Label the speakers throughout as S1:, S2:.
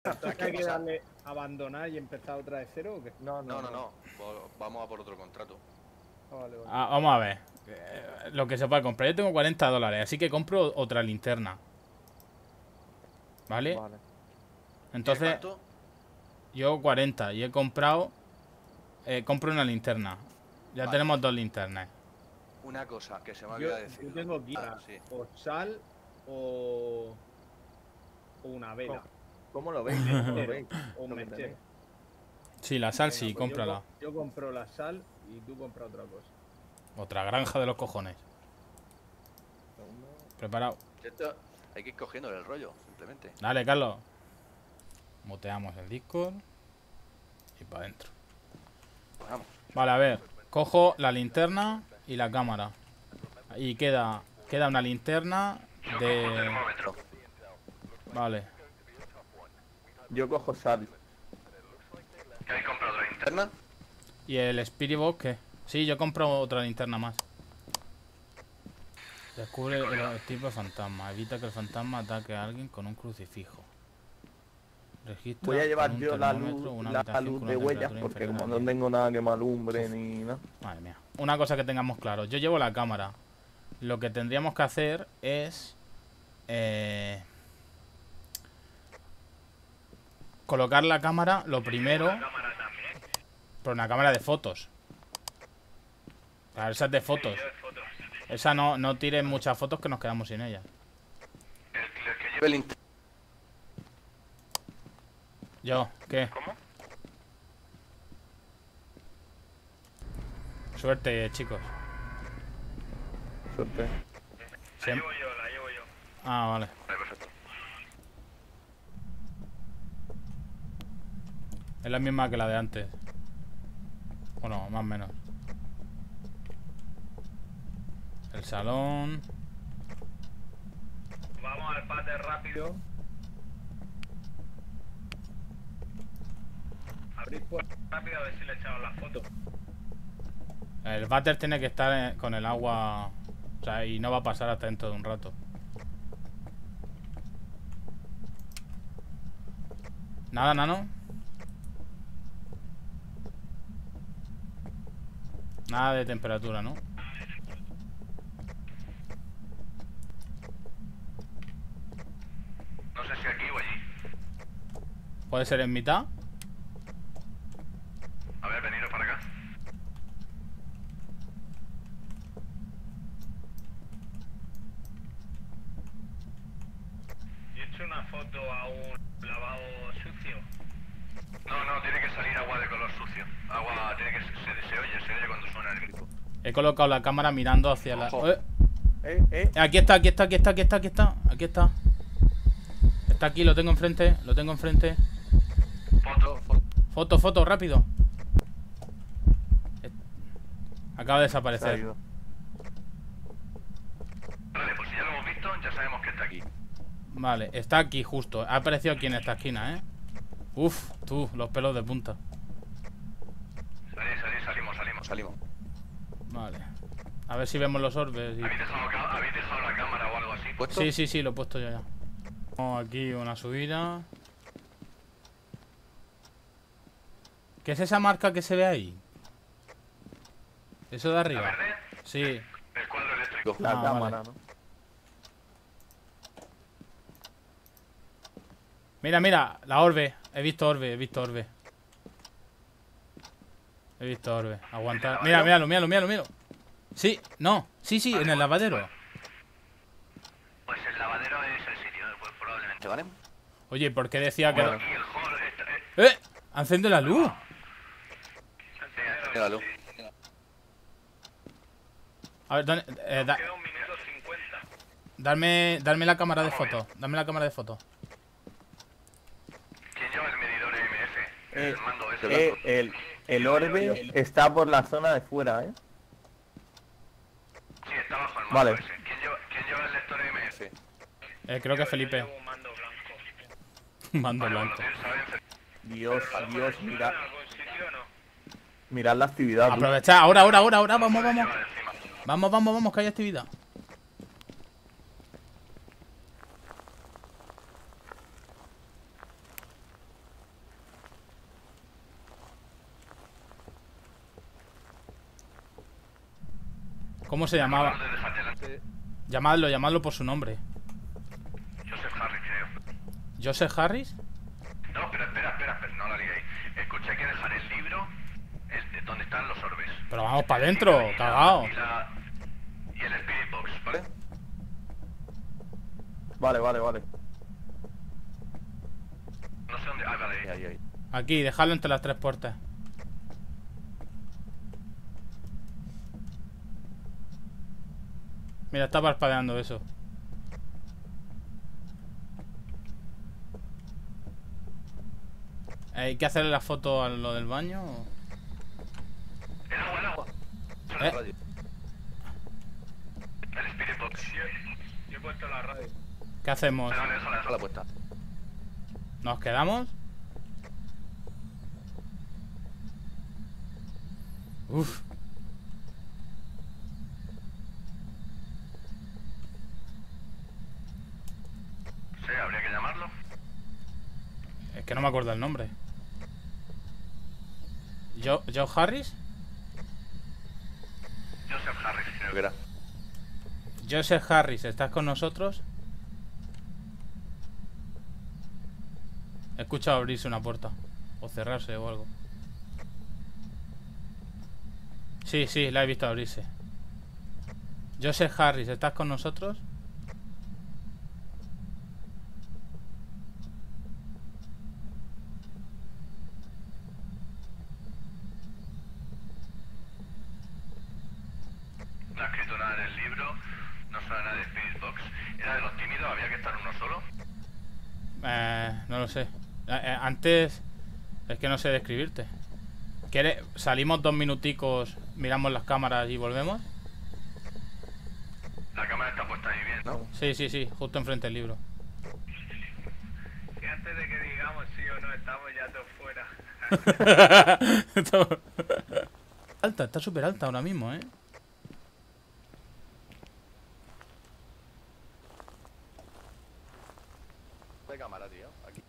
S1: ¿Hay que darle abandonar y empezar otra de cero o qué?
S2: No. Vamos a por otro contrato.
S1: Vale.
S3: Vamos a ver. Lo que se puede comprar. Yo tengo 40 dólares, así que compro otra linterna. ¿Vale? Entonces,
S2: ¿Cuánto?
S3: yo 40 y he comprado... compro una linterna. Ya
S2: Vale.
S3: tenemos 2 linternas.
S2: Una cosa que se me ha olvidado decir.
S1: Yo tengo aquí
S2: sí.
S1: o sal o una vela.
S2: ¿Cómo lo veis?
S1: O un mechero.
S3: Sí, la sal
S1: Venga,
S3: sí,
S1: pues
S3: cómprala.
S1: Yo compro la sal y tú compras otra cosa.
S3: Otra granja de los cojones. Preparado.
S2: Esto hay que ir cogiendo el rollo, simplemente.
S3: Dale, Carlos. Muteamos el Discord. Y para adentro.
S2: Vamos.
S3: Vale, a ver. Cojo la linterna y la cámara. Y queda una linterna de... Vale.
S4: Yo cojo sal.
S2: ¿Qué habéis comprado otra linterna?
S3: ¿Y el Spirit Box qué? Sí, yo compro otra linterna más. Descubre el tipo de fantasma. Evita que el fantasma ataque a alguien con un crucifijo. Registra
S4: Voy a llevar
S3: con un
S4: yo la
S3: termómetro una
S4: luz
S3: habitación con
S4: de
S3: una
S4: huellas
S3: temperatura
S4: porque
S3: inferior a
S4: como no
S3: 10.
S4: tengo nada que me alumbre ni nada.
S3: Madre mía. Una cosa que tengamos claro. Yo llevo la cámara. Lo que tendríamos que hacer es... colocar la cámara lo primero... Pero una cámara de fotos. Claro, esa es de fotos. Esa no tires muchas fotos que nos quedamos sin ella.
S2: El que lleve linterna.
S3: Yo, ¿qué?
S2: ¿Cómo?
S3: Suerte, chicos.
S4: Suerte.
S3: La llevo yo. Ah, vale.
S2: Vale, perfecto.
S3: Es la misma que la de antes. Bueno, más o menos. El salón.
S1: Vamos al pate rápido. Abrir puerta rápido a ver si le echamos las fotos.
S3: El váter tiene que estar con el agua. O sea, y no va a pasar hasta dentro de un rato. Nada, nano. Nada de temperatura, ¿no?
S2: No sé si aquí o allí.
S3: Puede ser en mitad.
S2: A ver, veniros para acá.
S1: Yo he hecho una foto a un lavabo sucio.
S2: No, tiene que salir agua de color sucio. Agua, tiene que se oye cuando suena el grifo.
S3: He colocado la cámara mirando hacia la...
S2: Ojo.
S3: Aquí está. Aquí está. Está aquí, lo tengo enfrente. Foto, rápido. Acaba de desaparecer.
S2: Vale, pues si ya lo hemos visto, ya sabemos que está aquí.
S3: Vale, está aquí justo. Ha aparecido aquí en esta esquina, ¿eh? Uf, tú, los pelos de punta.
S2: Salimos.
S3: Vale. A ver si vemos los orbes.
S2: ¿Habéis dejado la cámara o algo así puesto?
S3: Sí, lo he puesto yo ya. Tenemos aquí una subida. ¿Qué es esa marca que se ve ahí? ¿Eso de arriba?
S2: ¿La verde?
S3: Sí.
S2: El cuadro eléctrico.
S4: La cámara,
S3: vale.
S4: ¿no?
S3: Mira, la orbe. He visto orbe. Aguantar. Míralo. Sí, en el lavadero.
S2: Pues el lavadero es el sitio, pues probablemente, ¿vale?
S3: Oye, ¿por qué decía que...
S2: Bueno, aquí el hall está...
S3: ¡Encende la luz!
S2: La luz.
S3: A ver,
S1: Queda 1 minuto 50.
S3: dame la cámara de fotos.
S2: ¿Quién lleva el medidor EMF? El mando ese.
S4: El orbe está por la zona de fuera, ¿eh?
S2: Sí, está bajo el mando
S4: Vale.
S2: ese. ¿Quién lleva el lector EMF?
S3: Creo que Felipe.
S1: Llevo un mando blanco.
S3: Mando
S2: Vale,
S3: blanco.
S2: bueno, ¿saben?
S4: Dios, mirad.
S1: ¿En algún sitio o no?
S4: Mirad la actividad. tú.
S3: Aprovecha, ahora, vamos.
S2: Lleva encima.
S3: Vamos, que hay actividad. ¿Cómo se llamaba?
S2: Acabo de dejar delante.
S3: Llamadlo por su nombre.
S2: Joseph Harris, creo.
S3: ¿Joseph Harris?
S2: No, pero espera, no la liéis. Escucha, hay que dejar el libro donde están los orbes.
S3: Pero vamos para adentro, cagao.
S2: Y el Spirit Box, ¿vale?
S4: Vale.
S2: No sé dónde. Ah, vale.
S4: Ahí.
S3: Aquí, dejadlo entre las tres puertas. Mira, está parpadeando eso. ¿Hay que hacerle la foto a lo del baño? O...
S2: El agua.
S3: ¿Eh?
S2: El Spirit Box.
S1: Yo he puesto la radio.
S3: ¿Qué hacemos?
S2: Déjala puesta.
S3: ¿Nos quedamos? Uf.
S2: Sí, habría que llamarlo.
S3: Es que no me acuerdo el nombre. ¿Joe Harris?
S2: Joseph Harris, creo que era.
S3: Joseph Harris, ¿estás con nosotros? He escuchado abrirse una puerta. O cerrarse o algo. Sí, la he visto abrirse. Joseph Harris, ¿estás con nosotros?
S2: No ha escrito nada en el libro. No sabe nada de Spirit Box. ¿Era de los tímidos? ¿Había que estar uno solo?
S3: No lo sé. Antes... Es que no sé describirte. ¿Salimos 2 minuticos, miramos las cámaras y volvemos?
S2: La cámara está puesta ahí bien, ¿no?
S3: Sí, justo enfrente del libro.
S1: Y antes de que digamos sí o no, estamos ya todos fuera.
S3: Alta, está súper alta ahora mismo, ¿eh?
S2: De cámara, tío. Aquí.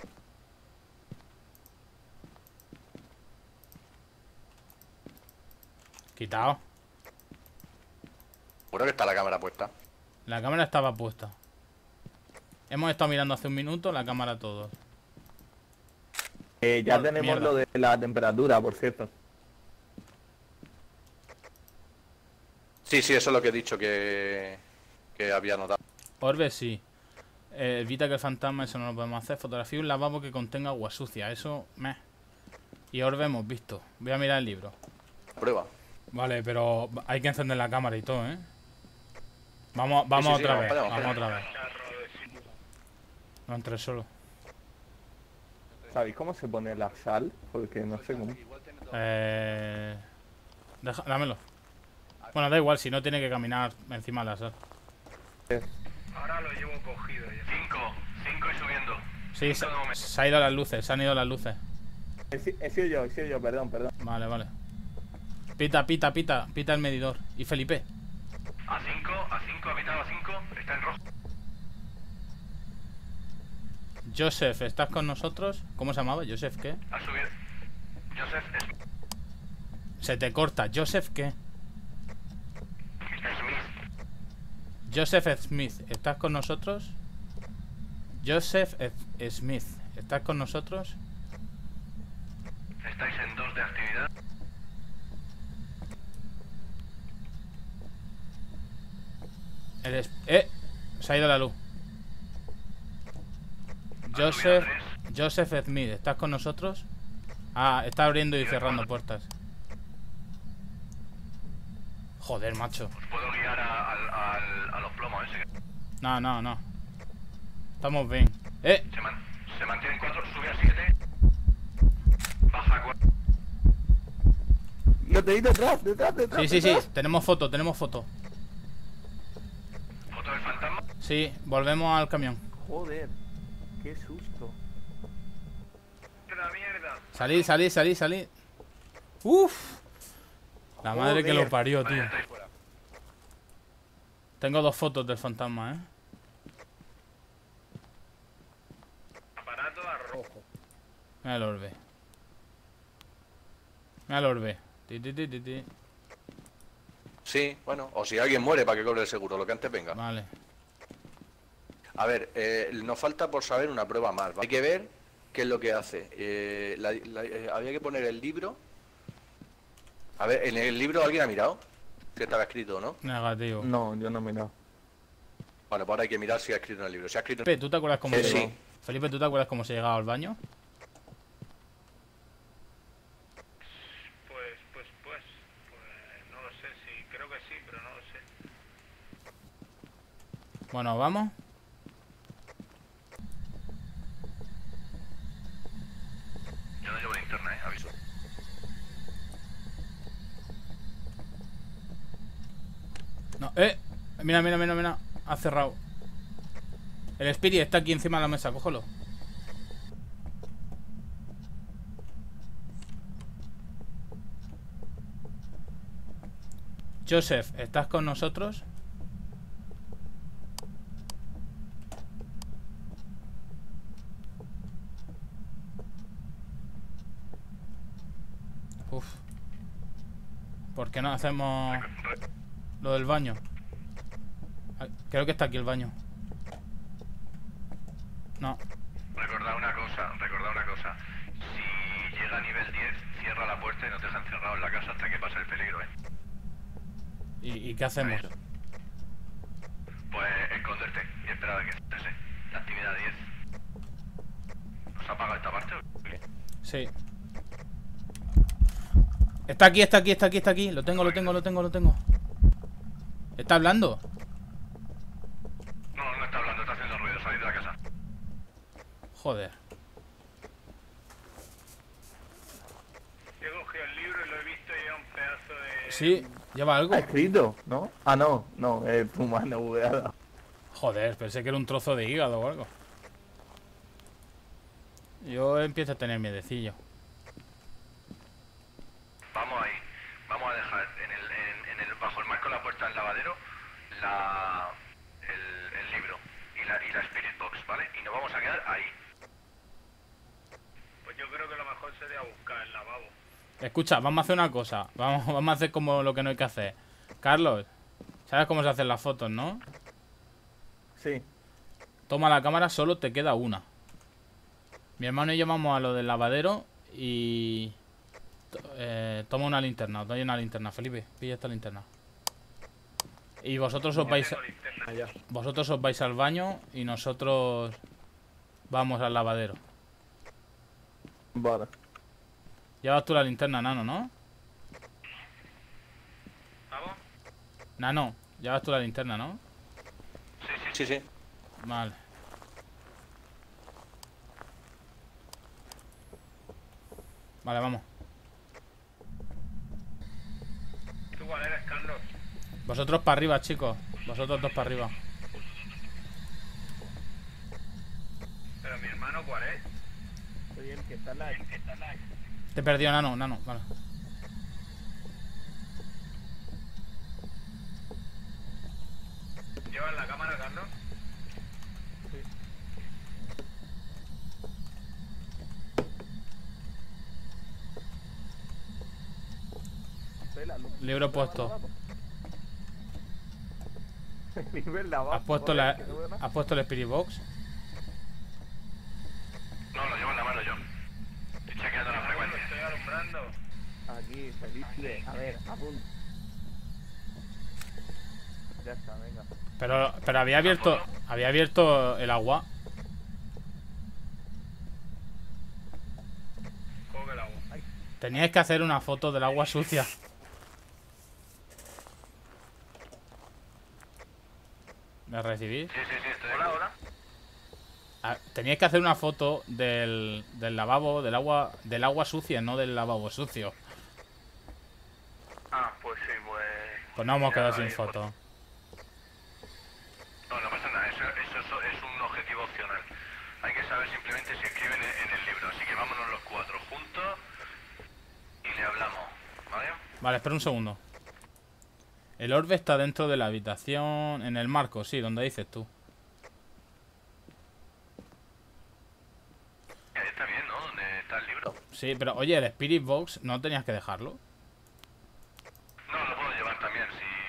S3: Quitado.
S2: Seguro que está la cámara puesta.
S3: La cámara estaba puesta. Hemos estado mirando hace un minuto la cámara todos.
S4: Ya tenemos
S3: Mierda.
S4: lo de la temperatura, por cierto.
S2: Sí, eso es lo que he dicho que había notado.
S3: Orbe sí. Evita que el fantasma, eso no lo podemos hacer. Fotografía un lavabo que contenga agua sucia. Eso, meh. Y Orbe hemos visto. Voy a mirar el libro.
S2: Prueba.
S3: Vale, pero hay que encender la cámara y todo, ¿eh? Vamos
S2: Sí,
S3: otra vez.
S2: vamos,
S3: Vamos otra vez. No entres solo.
S4: ¿Sabéis cómo se pone la sal? Porque no sé cómo.
S3: Dámelo. Bueno, da igual, si no tiene que caminar encima de la sal.
S1: Ahora lo llevo cogido ya.
S2: 5 y subiendo.
S3: Sí, se ha ido las luces, se han ido las luces.
S4: He sido yo, perdón.
S3: Vale. Pita el medidor. ¿Y Felipe?
S2: A 5, ha pitado a 5, está en rojo.
S3: Joseph, ¿estás con nosotros? ¿Cómo se llamaba? ¿Joseph qué?
S2: Ha subido. Joseph
S3: Se te corta. ¿Joseph qué?
S2: Smith.
S3: Joseph Smith, ¿estás con nosotros? Joseph Smith, ¿estás con nosotros?
S2: Estáis en 2 de actividad.
S3: Se ha ido la luz. Joseph Smith, ¿estás con nosotros? Ah, está abriendo y cerrando puertas. Joder, macho.
S2: Os puedo guiar a los plomos ese.
S3: No. Estamos bien.
S2: Se mantiene en 4, sube a 7. Baja a 4.
S4: Lo tenéis detrás.
S3: Sí. Tenemos foto.
S2: ¿Foto del fantasma?
S3: Sí, volvemos al camión.
S4: Joder, qué susto.
S1: ¡La mierda!
S3: Salid. Uf. La madre que lo parió, tío.
S2: Estáis fuera.
S3: Tengo 2 fotos del fantasma, ¿eh?
S1: Aparato a rojo.
S3: Mira el orbe. Ti.
S2: Sí, bueno, o si alguien muere para que cobre el seguro, lo que antes venga.
S3: Vale.
S2: A ver, nos falta por saber una prueba más. ¿Vale? Hay que ver qué es lo que hace. Había que poner el libro. A ver, ¿en el libro alguien ha mirado? Si estaba escrito, ¿no?
S3: Negativo.
S4: No, yo no he mirado.
S2: Bueno, pues ahora hay que mirar si ha escrito en el libro. Si ha escrito...
S3: Felipe, ¿tú te acuerdas cómo
S2: Sí.
S3: se Felipe, ¿tú te acuerdas cómo se llegaba al baño?
S5: Pues, no lo sé, sí, creo que sí, pero no lo sé.
S3: Bueno, vamos.
S2: Yo no llevo linterna, aviso.
S3: No, mira, mira, mira, mira. Ha cerrado. El Spirit está aquí encima de la mesa, cógelo. Joseph, ¿estás con nosotros? Uf. ¿Por qué no hacemos lo del baño? Creo que está aquí el baño. No.
S2: Recordad una cosa. Si llega a nivel 10, cierra la puerta y no te deja encerrado en la casa hasta que pase el peligro, ¿eh?
S3: ¿Y qué hacemos?
S2: Pues esconderte y esperar a que cese. La actividad 10. ¿Nos ha apagado esta parte o qué?
S3: Sí. Está aquí, está aquí, está aquí, está aquí. Lo tengo. ¿Está hablando?
S2: No, no está hablando, está haciendo ruido. Salid de la casa.
S3: Joder.
S5: He cogido el libro y lo he visto y es un pedazo de...
S3: Sí, lleva algo.
S4: ¿Ha escrito? ¿No? Ah, no, es tu mano bugueada.
S3: Joder, pensé que era un trozo de hígado o algo. Yo empiezo a tener miedecillo.
S2: Vamos ahí. Vamos a dejar bajo el marco de la puerta del lavadero el libro y la Spirit Box, ¿vale? Y nos vamos a quedar ahí.
S5: Pues yo creo que lo mejor sería buscar el lavabo.
S3: Escucha, vamos a hacer una cosa. Vamos a hacer como lo que no hay que hacer. Carlos, ¿sabes cómo se hacen las fotos, no?
S4: Sí.
S3: Toma la cámara, solo te queda una. Mi hermano y yo vamos a lo del lavadero y... toma una linterna, os doy una linterna, Felipe. Pilla esta linterna. Y vosotros os vais... Vosotros os vais al baño y nosotros vamos al lavadero.
S4: Vale.
S3: Llevas tú la linterna, Nano, ¿no?
S5: ¿Vamos?
S3: Nano, llevas tú la linterna, ¿no?
S2: Sí.
S3: Vale. Vale, vamos.
S5: ¿Tú cuál eres, Carlos?
S3: Vosotros para arriba, chicos. Vosotros dos para arriba.
S5: Pero mi hermano, ¿cuál es?
S4: Soy el que está en la...
S3: Te he perdido, Nano, vale.
S5: ¿Llevas la cámara, Carlos?
S3: Libro puesto. ¿Has puesto el Spirit Box?
S2: No, lo llevo en la mano yo. Estoy chequeando la frecuencia.
S5: Estoy alumbrando.
S4: Aquí, Felipe. A ver, apunta. Ya está, venga.
S3: Pero había abierto el agua.
S5: Coge el agua.
S3: Teníais que hacer una foto del agua sucia. ¿Me recibís?
S2: Sí, estoy aquí. Hola.
S3: Teníais que hacer una foto del lavabo, del agua sucia, no del lavabo sucio.
S5: Ah, pues sí,
S3: Pues no hemos quedado sin foto.
S2: No pasa nada, eso es un objetivo opcional. Hay que saber simplemente si escriben en el libro. Así que vámonos los cuatro juntos y le hablamos, ¿vale?
S3: Vale, espera un segundo. El orbe está dentro de la habitación, en el marco, sí, donde dices tú.
S2: Ahí está bien, ¿no? ¿Dónde está el libro?
S3: Sí, pero oye, el Spirit Box, ¿no tenías que dejarlo?
S2: No, lo puedo llevar también.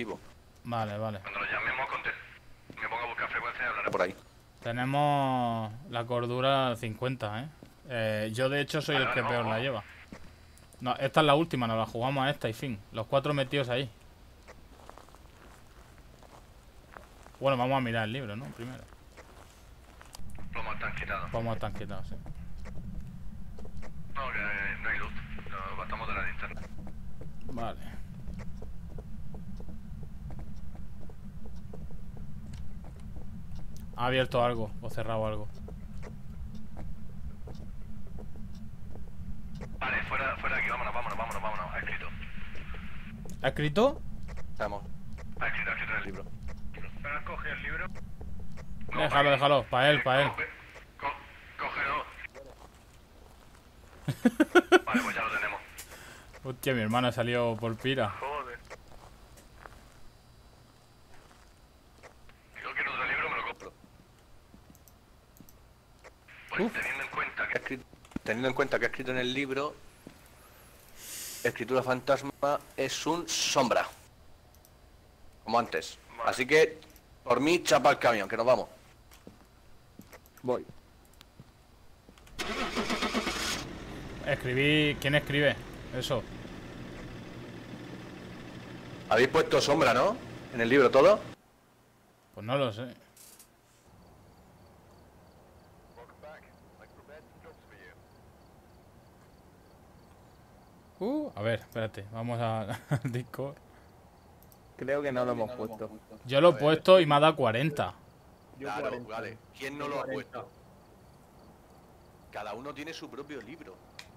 S2: activo.
S3: Vale, vale.
S2: Cuando lo llamemos, me pongo a buscar frecuencia y hablaré por ahí.
S3: Tenemos la cordura 50, yo de hecho soy el que peor la lleva. No, esta es la última, nos la jugamos a esta y fin. Los 4 metidos ahí. Bueno, vamos a mirar el libro, ¿no? Primero.
S2: Plomos están quitados.
S3: Vamos a estar quitados, sí.
S2: No, que no hay luz. Nos bastamos de la linterna.
S3: Vale. Ha abierto algo o cerrado algo.
S2: Vale, fuera de aquí, vámonos. Ha escrito.
S3: ¿Ha escrito?
S2: Estamos. Ha escrito en el libro.
S5: ¿Pero has cogido el libro?
S3: Déjalo, para él.
S2: Cógelo. Vale, pues ya lo tenemos.
S3: Hostia, mi hermano ha salido por pira.
S5: Joder.
S2: Si no quiero otro libro, me lo compro. Pues teniendo en cuenta que ha escrito en el libro, escritura fantasma es un sombra. Como antes.
S5: Vale.
S2: Así que, por mí, chapa el camión, que nos vamos.
S4: Voy.
S3: Escribí... ¿Quién escribe? Eso.
S2: Habéis puesto sombra, ¿no? En el libro todo.
S3: Pues no lo sé. A ver, espérate. Vamos al Discord.
S4: Creo que no lo hemos puesto.
S3: Yo lo he puesto y me ha dado 40.
S1: Yo
S2: Claro,
S1: 40.
S2: vale. ¿Quién no lo ha
S1: 40.
S2: puesto? Cada uno tiene su propio libro.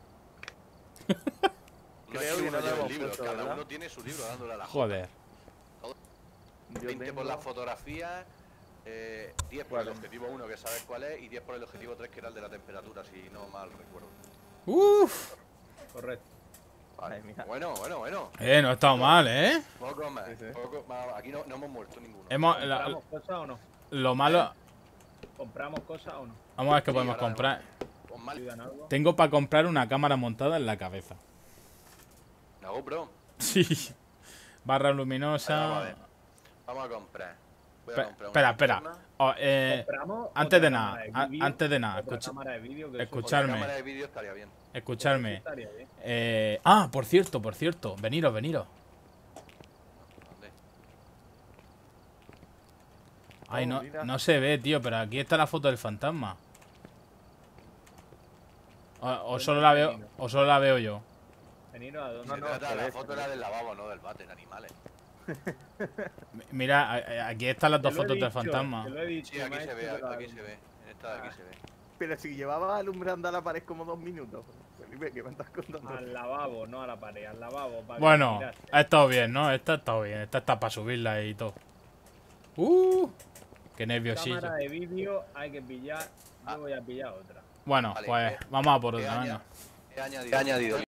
S2: No
S4: Creo
S2: es
S4: que
S2: uno
S4: no lo
S2: lleve
S4: hemos
S2: el libro,
S4: puesto,
S2: cada
S4: ¿verdad?
S2: uno tiene su libro dándole a la
S3: Joder.
S4: Yo
S2: 20
S4: tengo...
S2: por las fotografías, 10 por el objetivo 1 que sabes cuál es y 10 por el objetivo 3 que era el de la temperatura, si no mal recuerdo.
S3: Uf.
S1: Correcto.
S2: Vale.
S4: Ay, mira.
S2: Bueno.
S3: No ha estado mal, ¿eh?
S2: Poco más.
S4: Sí, sí.
S2: Aquí no hemos muerto ninguno.
S1: ¿Compramos cosas o no?
S3: Lo malo...
S1: ¿Compramos cosas o no?
S3: Vamos a ver qué
S2: Sí,
S3: podemos
S2: ahora-
S3: comprar.
S2: Pues mal.
S1: ¿Ayudan algo?
S3: Tengo para comprar una cámara montada en la cabeza.
S2: Una GoPro.
S3: Sí. Barra
S2: Vale,
S3: luminosa...
S2: vamos a ver. Vamos a comprar. Voy a comprar
S3: Espera,
S2: una
S3: espera.
S2: linterna.
S1: ¿Compramos
S3: Antes
S1: otra
S3: de nada,
S1: cámara de vídeo?
S3: antes de nada,
S1: Otra cámara de vídeo que eso-
S2: Otra
S3: escuchadme.
S2: cámara de vídeo estaría bien.
S3: Escuchadme.
S1: eso estaría bien.
S3: Por cierto. Veniros.
S2: ¿Dónde?
S3: Ay,
S4: Oh, mira.
S3: no se ve, tío, pero aquí está la foto del fantasma. O solo la veo yo.
S1: Veniros a dónde.
S2: Se
S4: no,
S2: trata,
S4: se
S2: la
S4: ve,
S2: foto
S4: se
S2: era
S4: ve.
S2: del lavabo, no del váter, animales.
S3: Mira, aquí están las
S1: Te
S3: dos
S1: lo he
S3: fotos del
S1: dicho,
S3: fantasma.
S1: te lo he dicho,
S2: Sí, aquí se
S1: maestro,
S2: ve,
S1: pero-
S2: aquí se ve. En esta de aquí se ve.
S4: Pero si llevaba alumbrando a la pared como 2 minutos. Felipe, ¿qué me estás contando?
S1: Al lavabo, no a la pared, al lavabo. para que
S3: Bueno,
S1: miraste.
S3: ha estado bien, ¿no? Esta ha estado bien. Esta está para subirla y todo. Qué nerviosillo.
S1: Cámara de vídeo hay que pillar. Yo voy a pillar otra.
S3: Bueno,
S2: Vale,
S3: pues vamos a por
S2: He
S3: otra, venga.
S2: añadido